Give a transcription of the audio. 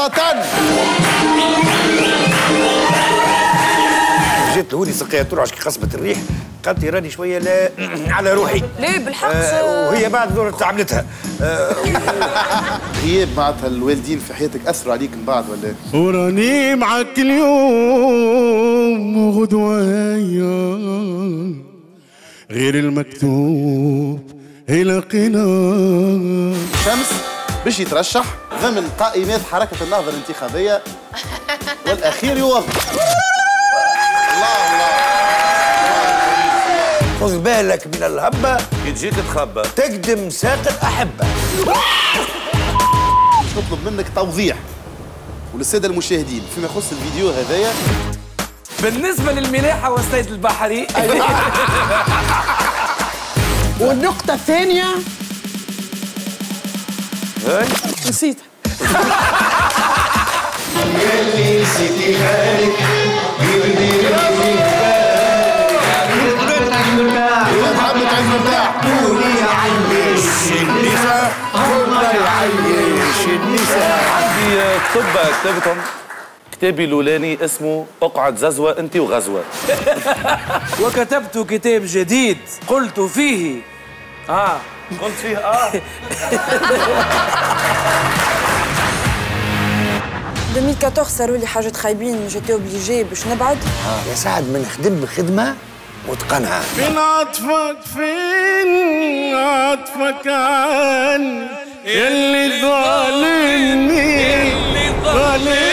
خطة. جات لهوني سقيها ترعش كي خصبت الريح، قالت لي راني شويه لا على روحي. ليه بالحق؟ وهي بعد دور تعاملتها. غياب معناتها الوالدين في حياتك اثروا عليك من بعد ولا؟ وراني معاك اليوم وغدوايا غير المكتوب لقينا. شمس باش يترشح ضمن قائمات حركة النهضة الانتخابية والأخير يوظف. الله خذ بالك من الهبة كي تجيك تخبى تقدم ساقط أحبة. نطلب منك توضيح وللسادة المشاهدين فيما يخص الفيديو هذايا. بالنسبة للملاحة والصيد البحري. والنقطة الثانية نسيتها. يلي نسيتي بالك عندي كتبتهم. كتابي الأولاني اسمه اقعد ززوة أنت وغزوة. وكتبت كتاب جديد قلت فيه قلت فيه 2014 صاروا لي حاجات خايبين، جيتي اوبليجي باش نبعد. يا سعد من خدم خدمة متقنها. فين عطفك فين عطفك عني يلي ظالمني ظالمني